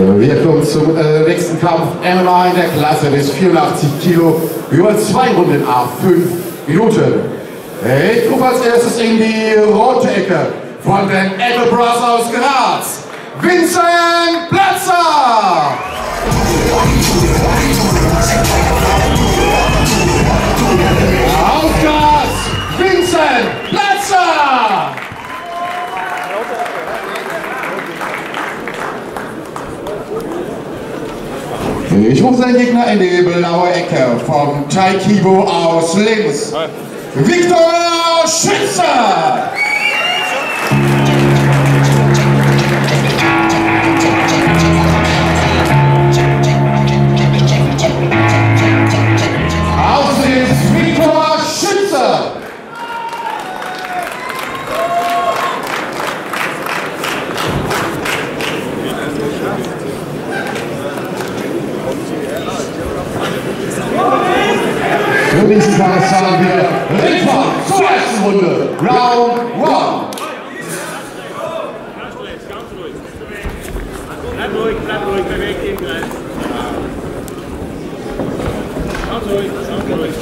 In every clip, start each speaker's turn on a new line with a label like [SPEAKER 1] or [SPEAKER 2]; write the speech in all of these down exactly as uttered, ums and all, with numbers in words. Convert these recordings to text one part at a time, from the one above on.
[SPEAKER 1] Wir kommen zum äh, nächsten Kampf. M M A in der Klasse bis vierundachtzig Kilo über zwei Runden a fünf Minuten. Ich rufe als erstes in die rote Ecke von den Edelbras aus Graz, Vincent Platzer! Auf Graz, Vincent Platzer! Ich rufe seinen Gegner in die blaue Ecke vom Taikibo aus Linz, Viktor Schütze! Aus ist Viktor Schütze! Für diesen Tag sagen wir Ringfahrt zur ersten Runde, Round One.
[SPEAKER 2] Bleib ruhig, bleib ruhig, beweg den Kreis. Ganz ruhig, ganz ruhig.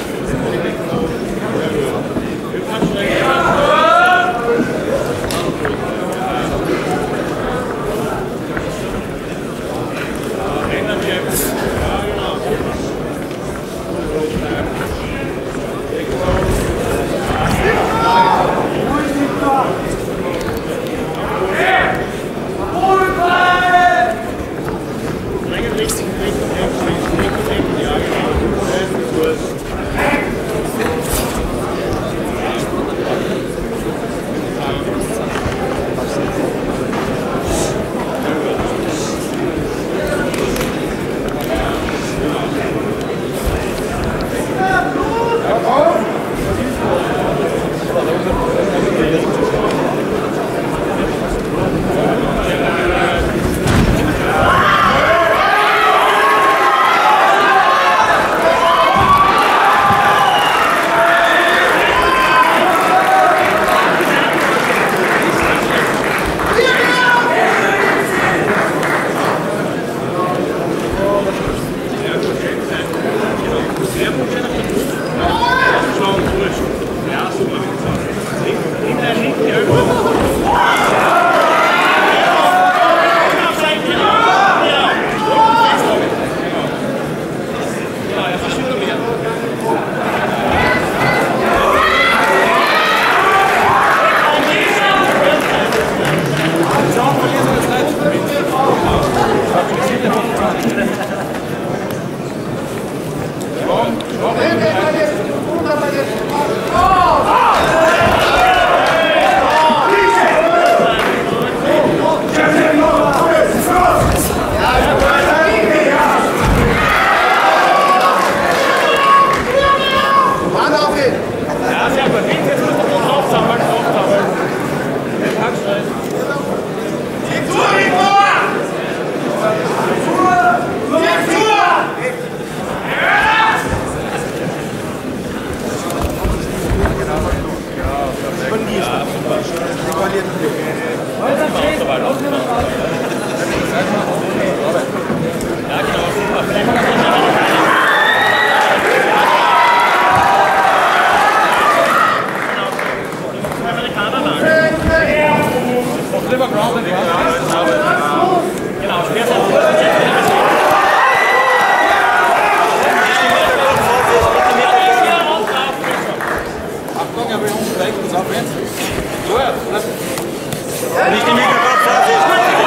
[SPEAKER 3] Nicht im Hinterkopf, Vorsicht!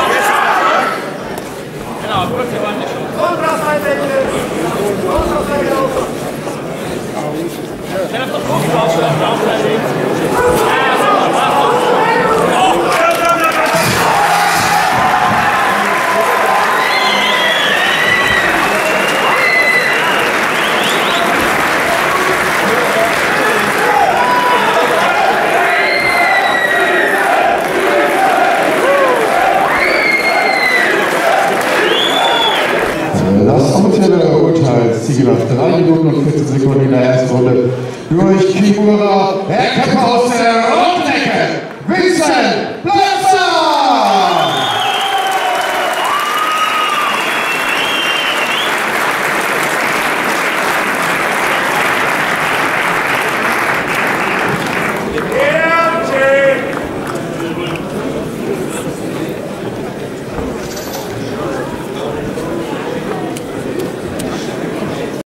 [SPEAKER 3] Genau, kurz die Wand schon. Stell auf doch Kopf drauf, drauf,
[SPEAKER 1] Das offizielle Urteilsziel nach drei Minuten und vierzehn Sekunden in der ersten Runde durch Kimura, Herr Kepper aus der roten Ecke, Vincent Platzer!